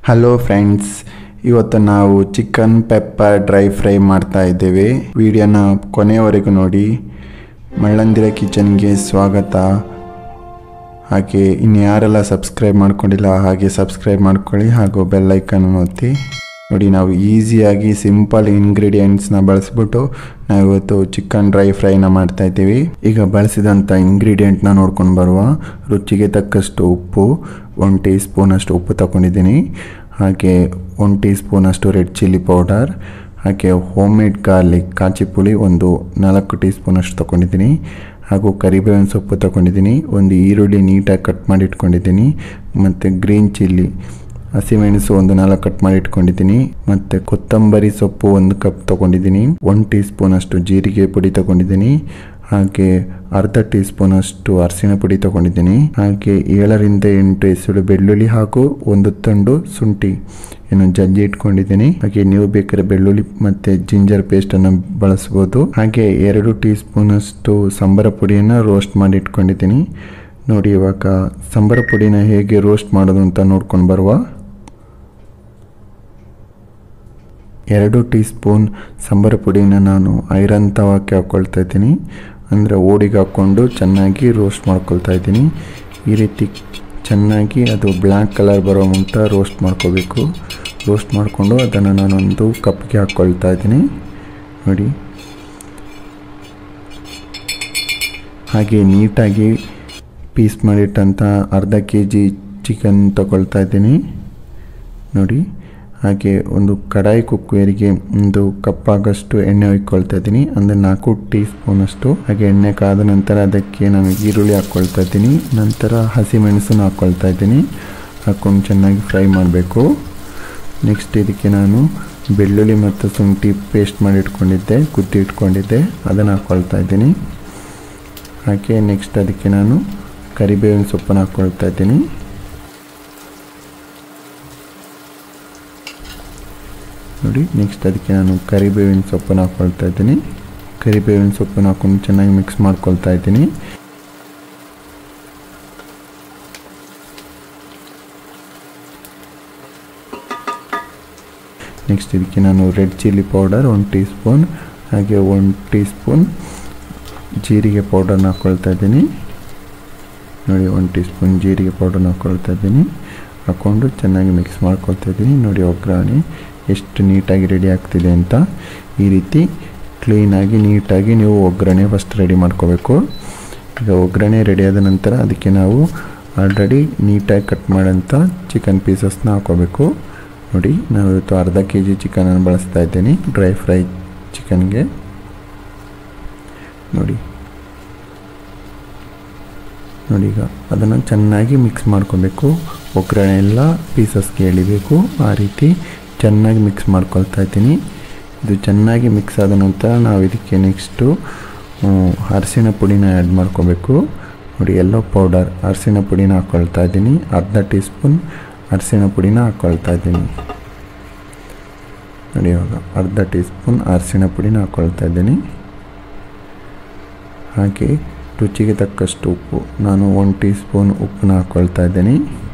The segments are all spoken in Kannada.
ಹಲೋ ಫ್ರೆಂಡ್ಸ್, ಇವತ್ತು ನಾವು ಚಿಕನ್ ಪೆಪ್ಪರ್ ಡ್ರೈ ಫ್ರೈ ಮಾಡ್ತಾ ಇದ್ದೇವೆ. ವಿಡಿಯೋನ ಕೊನೆಯವರೆಗೂ ನೋಡಿ. ಮಳ್ಳಂದಿರ ಕಿಚನ್ಗೆ ಸ್ವಾಗತ. ಹಾಗೆ ಇನ್ನು ಯಾರೆಲ್ಲ ಸಬ್ಸ್ಕ್ರೈಬ್ ಮಾಡ್ಕೊಂಡಿಲ್ಲ ಹಾಗೆ ಸಬ್ಸ್ಕ್ರೈಬ್ ಮಾಡ್ಕೊಳ್ಳಿ ಹಾಗೂ ಬೆಲ್ ಐಕನ್ ಒತ್ತಿ. ನೋಡಿ, ನಾವು ಈಸಿಯಾಗಿ ಸಿಂಪಲ್ ಇಂಗ್ರೀಡಿಯೆಂಟ್ಸ್ನ ಬಳಸ್ಬಿಟ್ಟು ನಾವು ಇವತ್ತು ಚಿಕನ್ ಡ್ರೈ ಫ್ರೈನ ಮಾಡ್ತಾ ಇದ್ದೀವಿ. ಈಗ ಬಳಸಿದಂಥ ಇಂಗ್ರೀಡಿಯೆಂಟ್ನ ನೋಡ್ಕೊಂಡು ಬರುವ. ರುಚಿಗೆ ತಕ್ಕಷ್ಟು ಉಪ್ಪು, 1 ಟೀ ಸ್ಪೂನ್ ಅಷ್ಟು ಉಪ್ಪು ತಗೊಂಡಿದ್ದೀನಿ. ಹಾಗೆ 1 ಟೀ ಸ್ಪೂನ್ ಅಷ್ಟು ರೆಡ್ ಚಿಲ್ಲಿ ಪೌಡರ್, ಹಾಗೆ ಹೋಮ್ ಮೇಡ್ ಗಾರ್ಲಿಕ್ ಕಾಚಿ ಪುಳಿ ಒಂದು 4 ಟೀ ಸ್ಪೂನ್ ಅಷ್ಟು ತಗೊಂಡಿದ್ದೀನಿ. ಹಾಗೂ ಕರಿಬೇವಿನ ಸೊಪ್ಪು ತಗೊಂಡಿದ್ದೀನಿ. ಒಂದು ಈರುಳ್ಳಿ ನೀಟಾಗಿ ಕಟ್ ಮಾಡಿ ಇಟ್ಕೊಂಡಿದ್ದೀನಿ. ಮತ್ತು ಗ್ರೀನ್ ಚಿಲ್ಲಿ ಹಸಿಮೆಣಸು ಒಂದು 4 ಕಟ್ ಮಾಡಿ ಇಟ್ಕೊಂಡಿದ್ದೀನಿ. ಮತ್ತು ಕೊತ್ತಂಬರಿ ಸೊಪ್ಪು 1 ಕಪ್ ತೊಗೊಂಡಿದ್ದೀನಿ. 1 ಟೀ ಸ್ಪೂನ್ ಅಷ್ಟು ಜೀರಿಗೆ ಪುಡಿ ತೊಗೊಂಡಿದ್ದೀನಿ. ಹಾಗೆ ಅರ್ಧ ಟೀ ಸ್ಪೂನ್ ಅಷ್ಟು ಅರಿಶಿಣ ಪುಡಿ ತೊಗೊಂಡಿದ್ದೀನಿ. ಹಾಗೆ 7 ರಿಂದ 8 ಎಸಳು ಬೆಳ್ಳುಳ್ಳಿ ಹಾಗೂ 1 ತುಂಡು ಶುಂಠಿ ಜಜ್ಜಿ ಇಟ್ಕೊಂಡಿದ್ದೀನಿ. ಹಾಗೆ ನೀವು ಬೇಕಾದ್ರೆ ಬೆಳ್ಳುಳ್ಳಿ ಮತ್ತು ಜಿಂಜರ್ ಪೇಸ್ಟನ್ನು ಬಳಸ್ಬೋದು. ಹಾಗೆ 2 ಟೀ ಸ್ಪೂನ್ ಅಷ್ಟು ಸಂಬಾರ ಪುಡಿಯನ್ನು ರೋಸ್ಟ್ ಮಾಡಿ ಇಟ್ಕೊಂಡಿದ್ದೀನಿ. ನೋಡಿ, ಇವಾಗ ಸಂಬಾರ ಪುಡಿನ ಹೇಗೆ ರೋಸ್ಟ್ ಮಾಡೋದು ಅಂತ ನೋಡ್ಕೊಂಡು ಬರುವ. 2 ಟೀ ಸ್ಪೂನ್ ಸಂಬಾರ ಪುಡಿನ ನಾನು ಐರನ್ ತವಕ್ಕೆ ಹಾಕ್ಕೊಳ್ತಾ ಇದ್ದೀನಿ. ಅಂದರೆ ಓಡಿಗೆ ಹಾಕ್ಕೊಂಡು ಚೆನ್ನಾಗಿ ರೋಸ್ಟ್ ಮಾಡ್ಕೊಳ್ತಾ ಇದ್ದೀನಿ. ಈ ರೀತಿ ಚೆನ್ನಾಗಿ ಅದು ಬ್ಲ್ಯಾಕ್ ಕಲರ್ ಬರೋ ಮುಂಟ ರೋಸ್ಟ್ ಮಾಡ್ಕೋಬೇಕು. ರೋಸ್ಟ್ ಮಾಡಿಕೊಂಡು ಅದನ್ನು ನಾನೊಂದು ಕಪ್ಗೆ ಹಾಕ್ಕೊಳ್ತಾ ಇದ್ದೀನಿ. ನೋಡಿ, ಹಾಗೆ ನೀಟಾಗಿ ಪೀಸ್ ಮಾಡಿಟ್ಟಂಥ ಅರ್ಧ kg ಚಿಕನ್ ತಗೊಳ್ತಾ ಇದ್ದೀನಿ. ನೋಡಿ, ಹಾಗೆ ಒಂದು ಕಡಾಯಿ ಕುಕ್ಕರಿಗೆ 1 ಕಪ್ ಆಗಷ್ಟು ಎಣ್ಣೆ ಹೊಯ್ಕೊಳ್ತಾ ಇದ್ದೀನಿ. ಅಂದರೆ 4 ಟೀ ಸ್ಪೂನ್ ಅಷ್ಟು. ಹಾಗೆ ಎಣ್ಣೆ ಕಾದ ನಂತರ ಅದಕ್ಕೆ ನಾನು ಈರುಳ್ಳಿ ಹಾಕ್ಕೊಳ್ತಾ ಇದ್ದೀನಿ. ನಂತರ ಹಸಿಮೆಣಸನ್ನು ಹಾಕ್ಕೊಳ್ತಾ ಇದ್ದೀನಿ. ಹಾಕ್ಕೊಂಡು ಚೆನ್ನಾಗಿ ಫ್ರೈ ಮಾಡಬೇಕು. ನೆಕ್ಸ್ಟ್ ಇದಕ್ಕೆ ನಾನು ಬೆಳ್ಳುಳ್ಳಿ ಮತ್ತು ಶುಂಠಿ ಪೇಸ್ಟ್ ಮಾಡಿ ಇಟ್ಕೊಂಡಿದ್ದೆ, ಕುಟ್ಟಿ ಇಟ್ಕೊಂಡಿದ್ದೆ, ಅದನ್ನು ಹಾಕ್ಕೊಳ್ತಾ ಇದ್ದೀನಿ. ಹಾಗೆ ನೆಕ್ಸ್ಟ್ ಅದಕ್ಕೆ ನಾನು ಕರಿಬೇವಿನ ಸೊಪ್ಪನ್ನು ಹಾಕ್ಕೊಳ್ತಾ ಇದ್ದೀನಿ. ನೋಡಿ, ನೆಕ್ಸ್ಟ್ ಅದಕ್ಕೆ ನಾನು ಕರಿಬೇವಿನ ಸೊಪ್ಪನ್ನು ಹಾಕ್ಕೊಳ್ತಾ ಇದ್ದೀನಿ. ಕರಿಬೇವಿನ ಸೊಪ್ಪನ್ನು ಹಾಕ್ಕೊಂಡು ಚೆನ್ನಾಗಿ ಮಿಕ್ಸ್ ಮಾಡ್ಕೊಳ್ತಾ ಇದ್ದೀನಿ. ನೆಕ್ಸ್ಟ್ ಇದಕ್ಕೆ ನಾನು red chilli powder 1 teaspoon, ಹಾಗೆ 1 ಟೀ ಸ್ಪೂನ್ ಜೀರಿಗೆ ಪೌಡರ್ನ ಹಾಕ್ಕೊಳ್ತಾ ಇದ್ದೀನಿ. ನೋಡಿ, 1 ಟೀ ಸ್ಪೂನ್ ಜೀರಿಗೆ ಪೌಡರ್ನ ಹಾಕ್ಕೊಳ್ತಾ ಇದ್ದೀನಿ. ಹಾಕ್ಕೊಂಡು ಚೆನ್ನಾಗಿ ಮಿಕ್ಸ್ ಮಾಡ್ಕೊಳ್ತಾ ಇದ್ದೀನಿ. ನೋಡಿ, ಒಗ್ಗರಣೆ ಎಷ್ಟು ನೀಟಾಗಿ ರೆಡಿ ಆಗ್ತಿದೆ ಅಂತ. ಈ ರೀತಿ ಕ್ಲೀನಾಗಿ ನೀಟಾಗಿ ನೀವು ಒಗ್ಗರಣೆ ಫಸ್ಟ್ ರೆಡಿ ಮಾಡ್ಕೋಬೇಕು. ಈಗ ಒಗ್ಗರಣೆ ರೆಡಿ ಆದ ನಂತರ ಅದಕ್ಕೆ ನಾವು ಆಲ್ರೆಡಿ ನೀಟಾಗಿ ಕಟ್ ಮಾಡೋಂಥ ಚಿಕನ್ ಪೀಸಸ್ನ ಹಾಕೋಬೇಕು. ನೋಡಿ, ನಾವು ಇವತ್ತು ಅರ್ಧ kg ಚಿಕನನ್ನು ಬಳಸ್ತಾ ಇದ್ದೀನಿ ಡ್ರೈ ಫ್ರೈ ಚಿಕನ್ಗೆ. ನೋಡಿ, ಈಗ ಅದನ್ನು ಚೆನ್ನಾಗಿ ಮಿಕ್ಸ್ ಮಾಡ್ಕೋಬೇಕು. ಒಗ್ಗರಣೆ ಎಲ್ಲ ಪೀಸಸ್ಗೆ ಎಳಿಬೇಕು. ಆ ರೀತಿ ಚೆನ್ನಾಗಿ ಮಿಕ್ಸ್ ಮಾಡ್ಕೊಳ್ತಾ ಇದ್ದೀನಿ. ಇದು ಚೆನ್ನಾಗಿ ಮಿಕ್ಸ್ ಆದ ನಂತರ ನಾವು ಇದಕ್ಕೆ ನೆಕ್ಸ್ಟು ಅರಿಶಿಣ ಪುಡಿನ ಆ್ಯಡ್ ಮಾಡ್ಕೋಬೇಕು. ನೋಡಿ, ಯೆಲ್ಲೋ ಪೌಡರ್ ಅರಿಶಿಣ ಪುಡಿನ ಹಾಕ್ಕೊಳ್ತಾ ಇದ್ದೀನಿ. ಅರ್ಧ ಟೀ ಸ್ಪೂನ್ ಅರಿಶಿಣ ಪುಡಿನ ಹಾಕ್ಕೊಳ್ತಾ ಇದ್ದೀನಿ. ನೋಡಿ, ಇವಾಗ ಅರ್ಧ ಟೀ ಸ್ಪೂನ್ ಅರಿಶಿಣ ಪುಡಿನ ಹಾಕ್ಕೊಳ್ತಾ ಇದ್ದೀನಿ. ಹಾಗೆ ರುಚಿಗೆ ತಕ್ಕಷ್ಟು ಉಪ್ಪು, ನಾನು 1 ಟೀ ಸ್ಪೂನ್ ಉಪ್ಪನ್ನ ಹಾಕ್ಕೊಳ್ತಾ ಇದ್ದೀನಿ.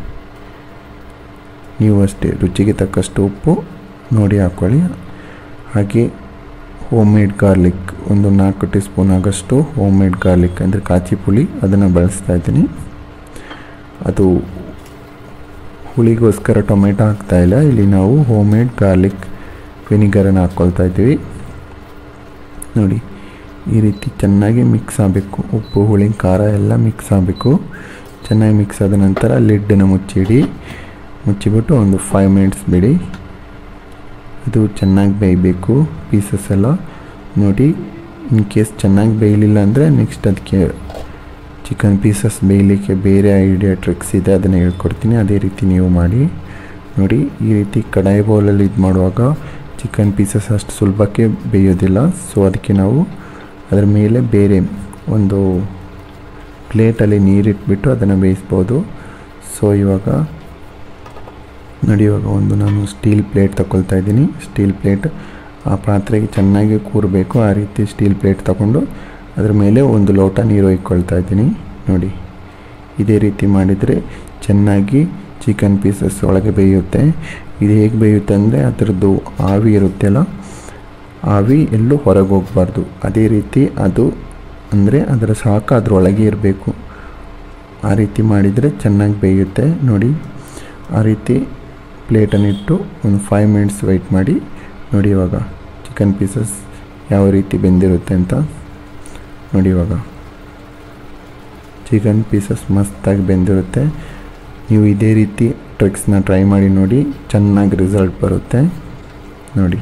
ನೀವು ಅಷ್ಟೇ ರುಚಿಗೆ ತಕ್ಕಷ್ಟು ಉಪ್ಪು ನೋಡಿ ಹಾಕ್ಕೊಳ್ಳಿ. ಹಾಗೆ ಹೋಮ್ ಮೇಡ್ ಗಾರ್ಲಿಕ್ ಒಂದು 4 ಟೀ ಸ್ಪೂನ್ ಆಗಷ್ಟು ಹೋಮ್ ಮೇಡ್ ಗಾರ್ಲಿಕ್ ಅಂದರೆ ಕಾಚಿ ಪುಳಿ, ಅದನ್ನು ಬಳಸ್ತಾ ಇದ್ದೀನಿ. ಅದು ಹುಳಿಗೋಸ್ಕರ ಟೊಮೆಟೊ ಹಾಕ್ತಾಯಿಲ್ಲ, ಇಲ್ಲಿ ನಾವು ಹೋಮ್ ಮೇಡ್ ಗಾರ್ಲಿಕ್ ವಿನಿಗರನ್ನು ಹಾಕ್ಕೊಳ್ತಾ ಇದ್ದೀವಿ. ನೋಡಿ, ಈ ರೀತಿ ಚೆನ್ನಾಗಿ ಮಿಕ್ಸ್ ಆಗಬೇಕು. ಉಪ್ಪು, ಹುಳಿ, ಖಾರ ಎಲ್ಲ ಮಿಕ್ಸ್ ಆಗಬೇಕು. ಚೆನ್ನಾಗಿ ಮಿಕ್ಸ್ ಆದ ನಂತರ ಲಿಡ್ಡನ್ನು ಮುಚ್ಚಿಬಿಟ್ಟು ಒಂದು 5 ಮಿನಿಟ್ಸ್ ಬಿಡಿ. ಇದು ಚೆನ್ನಾಗಿ ಬೇಯಬೇಕು ಪೀಸಸ್ ಎಲ್ಲ. ನೋಡಿ, ಇನ್ ಕೇಸ್ ಚೆನ್ನಾಗಿ ಬೇಯಲಿಲ್ಲ ಅಂದರೆ ನೆಕ್ಸ್ಟ್ ಅದಕ್ಕೆ ಚಿಕನ್ ಪೀಸಸ್ ಬೇಯಲಿಕ್ಕೆ ಬೇರೆ ಐಡಿಯಾ ಟ್ರಿಕ್ಸ್ ಇದೆ, ಅದನ್ನು ಹೇಳ್ಕೊಡ್ತೀನಿ. ಅದೇ ರೀತಿ ನೀವು ಮಾಡಿ. ನೋಡಿ, ಈ ರೀತಿ ಕಡಾಯಿ ಬೌಲಲ್ಲಿ ಇದು ಮಾಡುವಾಗ ಚಿಕನ್ ಪೀಸಸ್ ಅಷ್ಟು ಸುಲಭಕ್ಕೆ ಬೇಯೋದಿಲ್ಲ. ಸೊ ಅದಕ್ಕೆ ನಾವು ಅದರ ಮೇಲೆ ಬೇರೆ ಒಂದು ಪ್ಲೇಟಲ್ಲಿ ನೀರಿಟ್ಬಿಟ್ಟು ಅದನ್ನು ಬೇಯಿಸ್ಬೋದು. ಸೊ ಇವಾಗ ನೋಡಿ, ಇವಾಗ ಒಂದು ನಾನು ಸ್ಟೀಲ್ ಪ್ಲೇಟ್ ತಗೊಳ್ತಾ ಇದ್ದೀನಿ. ಸ್ಟೀಲ್ ಪ್ಲೇಟ್ ಆ ಪಾತ್ರೆಗೆ ಚೆನ್ನಾಗಿ ಕೂರಬೇಕು. ಆ ರೀತಿ ಸ್ಟೀಲ್ ಪ್ಲೇಟ್ ತಗೊಂಡು ಅದರ ಮೇಲೆ 1 ಲೋಟ ನೀರು ಇಟ್ಕೊಳ್ತಾ ಇದ್ದೀನಿ. ನೋಡಿ, ಇದೇ ರೀತಿ ಮಾಡಿದರೆ ಚೆನ್ನಾಗಿ ಚಿಕನ್ ಪೀಸಸ್ ಒಳಗೆ ಬೇಯುತ್ತೆ. ಇದು ಹೇಗೆ ಬೇಯುತ್ತೆ ಅಂದರೆ ಅದರದ್ದು ಆವಿ ಇರುತ್ತೆಲ್ಲ, ಆವಿ ಎಲ್ಲೂ ಹೊರಗೆ ಹೋಗಬಾರ್ದು. ಅದೇ ರೀತಿ ಅದು ಅಂದರೆ ಅದರ ಶಾಖ ಅದರೊಳಗೆ ಇರಬೇಕು. ಆ ರೀತಿ ಮಾಡಿದರೆ ಚೆನ್ನಾಗಿ ಬೇಯುತ್ತೆ. ನೋಡಿ, ಆ ರೀತಿ ಪ್ಲೇಟನ್ನಿಟ್ಟು ಒಂದು 5 ಮಿನಿಟ್ಸ್ ವೆಯ್ಟ್ ಮಾಡಿ. ನೋಡಿ ಇವಾಗ ಚಿಕನ್ ಪೀಸಸ್ ಯಾವ ರೀತಿ ಬೆಂದಿರುತ್ತೆ ಅಂತ ನೋಡಿ. ಇವಾಗ ಚಿಕನ್ ಪೀಸಸ್ ಮಸ್ತಾಗಿ ಬೆಂದಿರುತ್ತೆ. ನೀವು ಇದೇ ರೀತಿ ಟ್ರಿಕ್ಸ್ನ ಟ್ರೈ ಮಾಡಿ ನೋಡಿ, ಚೆನ್ನಾಗಿ ರಿಸಲ್ಟ್ ಬರುತ್ತೆ. ನೋಡಿ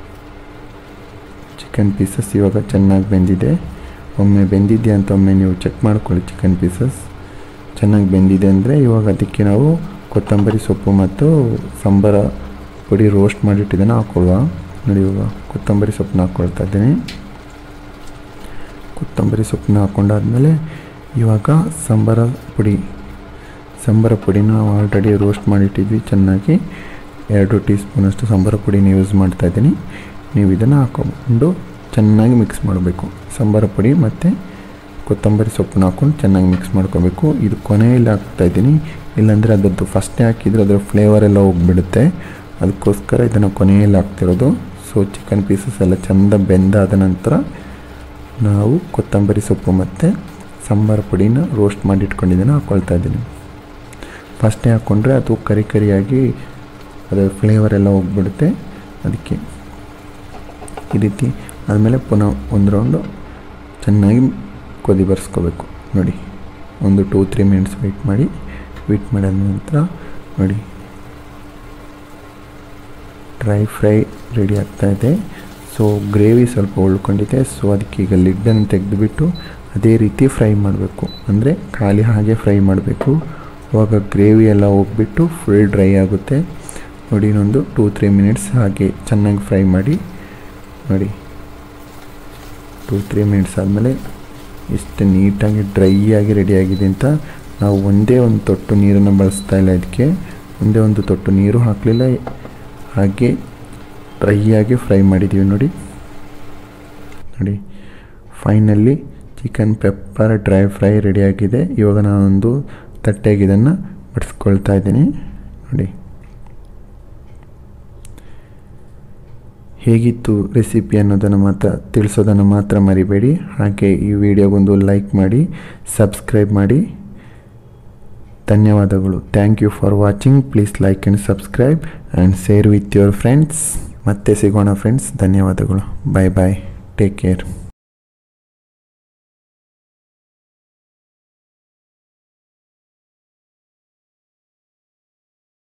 ಚಿಕನ್ ಪೀಸಸ್ ಇವಾಗ ಚೆನ್ನಾಗಿ ಬೆಂದಿದೆ. ಒಮ್ಮೆ ಬೆಂದಿದೆ ಅಂತ ಒಮ್ಮೆ ನೀವು ಚೆಕ್ ಮಾಡ್ಕೊಳ್ಳಿ. ಚಿಕನ್ ಪೀಸಸ್ ಚೆನ್ನಾಗಿ ಬೆಂದಿದೆ ಅಂದರೆ ಇವಾಗ ಅದಕ್ಕೆ ನಾವು ಕೊತ್ತಂಬರಿ ಸೊಪ್ಪು ಮತ್ತು ಸಾಂಬಾರ ಪುಡಿ ರೋಸ್ಟ್ ಮಾಡಿಟ್ಟಿದ್ದನ್ನು ಹಾಕ್ಕೊಳ್ಳುವ. ನೋಡಿ ಇವಾಗ ಕೊತ್ತಂಬರಿ ಸೊಪ್ಪನ್ನ ಹಾಕ್ಕೊಳ್ತಾ ಇದ್ದೀನಿ. ಕೊತ್ತಂಬರಿ ಸೊಪ್ಪನ್ನ ಹಾಕ್ಕೊಂಡಾದ್ಮೇಲೆ ಇವಾಗ ಸಾಂಬಾರ ಪುಡಿನ ಆಲ್ರೆಡಿ ರೋಸ್ಟ್ ಮಾಡಿಟ್ಟಿದ್ವಿ ಚೆನ್ನಾಗಿ. 2 ಟೀ ಸ್ಪೂನಷ್ಟು ಸಾಂಬಾರ ಪುಡಿನ ಯೂಸ್ ಮಾಡ್ತಾಯಿದ್ದೀನಿ. ನೀವು ಇದನ್ನು ಹಾಕ್ಕೊಂಡು ಚೆನ್ನಾಗಿ ಮಿಕ್ಸ್ ಮಾಡಬೇಕು. ಸಾಂಬಾರ ಪುಡಿ ಮತ್ತು ಕೊತ್ತಂಬರಿ ಸೊಪ್ಪನ್ನ ಹಾಕ್ಕೊಂಡು ಚೆನ್ನಾಗಿ ಮಿಕ್ಸ್ ಮಾಡ್ಕೋಬೇಕು. ಇದು ಕೊನೆಯಲ್ಲಿ ಹಾಕ್ತಾಯಿದ್ದೀನಿ, ಇಲ್ಲಾಂದರೆ ಅದರದ್ದು ಫಸ್ಟೇ ಹಾಕಿದರೆ ಅದರ ಫ್ಲೇವರೆಲ್ಲ ಹೋಗಿಬಿಡುತ್ತೆ. ಅದಕ್ಕೋಸ್ಕರ ಇದನ್ನು ಕೊನೆಯಲ್ಲಿ ಹಾಕ್ತಿರೋದು. ಸೊ ಚಿಕನ್ ಪೀಸಸ್ ಎಲ್ಲ ಚೆಂದ ಬೆಂದಾದ ನಂತರ ನಾವು ಕೊತ್ತಂಬರಿ ಸೊಪ್ಪು ಮತ್ತು ಸಾಂಬಾರ ಪುಡಿನ ರೋಸ್ಟ್ ಮಾಡಿ ಇಟ್ಕೊಂಡಿದ್ದನ್ನು ಹಾಕ್ಕೊಳ್ತಾ ಇದ್ದೀನಿ. ಫಸ್ಟೇ ಹಾಕ್ಕೊಂಡ್ರೆ ಅದು ಕರಿಯಾಗಿ ಅದರ ಫ್ಲೇವರೆಲ್ಲ ಹೋಗ್ಬಿಡುತ್ತೆ. ಅದಕ್ಕೆ ಈ ರೀತಿ ಆದಮೇಲೆ ಪುನಃ ಒಂದು ರೌಂಡು ಚೆನ್ನಾಗಿ ಕೊದಿ ಬರ್ಸ್ಕೋಬೇಕು. ನೋಡಿ ಒಂದು 2-3 ಮಿನಿಟ್ಸ್ ವೆಯ್ಟ್ ಮಾಡಿದ ನಂತರ ನೋಡಿ ಡ್ರೈ ಫ್ರೈ ರೆಡಿ ಆಗ್ತಾಯಿದೆ. ಸೊ ಗ್ರೇವಿ ಸ್ವಲ್ಪ ಉಳ್ಕೊಂಡಿದೆ. ಸೊ ಅದಕ್ಕೆ ಈಗ ಲಿಡ್ಡನ್ನು ತೆಗೆದುಬಿಟ್ಟು ಅದೇ ರೀತಿ ಫ್ರೈ ಮಾಡಬೇಕು. ಅಂದರೆ ಖಾಲಿ ಹಾಗೆ ಫ್ರೈ ಮಾಡಬೇಕು. ಆವಾಗ ಗ್ರೇವಿ ಎಲ್ಲ ಹೋಗ್ಬಿಟ್ಟು ಫುಲ್ ಡ್ರೈ ಆಗುತ್ತೆ. ನೋಡಿ ಇನ್ನೊಂದು 2-3 ಮಿನಿಟ್ಸ್ ಹಾಗೆ ಚೆನ್ನಾಗಿ ಫ್ರೈ ಮಾಡಿ. ನೋಡಿ 2-3 ಮಿನಿಟ್ಸ್ ಆದಮೇಲೆ ಎಷ್ಟು ನೀಟಾಗಿ ಡ್ರೈ ಆಗಿ ರೆಡಿಯಾಗಿದೆ ಅಂತ. ನಾವು ಒಂದೇ ಒಂದು ತೊಟ್ಟು ನೀರನ್ನು ಬಳಸ್ತಾ ಇಲ್ಲ, ಇದಕ್ಕೆ ಒಂದೇ ಒಂದು ತೊಟ್ಟು ನೀರು ಹಾಕಲಿಲ್ಲ, ಹಾಗೆ ಡ್ರೈ ಆಗಿ ಫ್ರೈ ಮಾಡಿದ್ದೀವಿ. ನೋಡಿ finally chicken pepper dry fry ರೆಡಿಯಾಗಿದೆ. ಇವಾಗ ನಾನೊಂದು ತಟ್ಟೆಗೆ ಇದನ್ನು ಬಡಿಸ್ಕೊಳ್ತಾ ಇದ್ದೀನಿ. ನೋಡಿ ಹೇಗಿತ್ತು ರೆಸಿಪಿ ಅನ್ನೋದನ್ನು ತಿಳಿಸೋದನ್ನು ಮಾತ್ರ ಮರಿಬೇಡಿ. ಹಾಗೆ ಈ ವಿಡಿಯೋಗೊಂದು ಲೈಕ್ ಮಾಡಿ, ಸಬ್ಸ್ಕ್ರೈಬ್ ಮಾಡಿ. ಧನ್ಯವಾದಗಳು. Thank you for watching. Please like and subscribe and share with your friends. ಮತ್ತೆ ಸಿಗೋಣ ಫ್ರೆಂಡ್ಸ್. ಧನ್ಯವಾದಗಳು. Bye bye. Take care.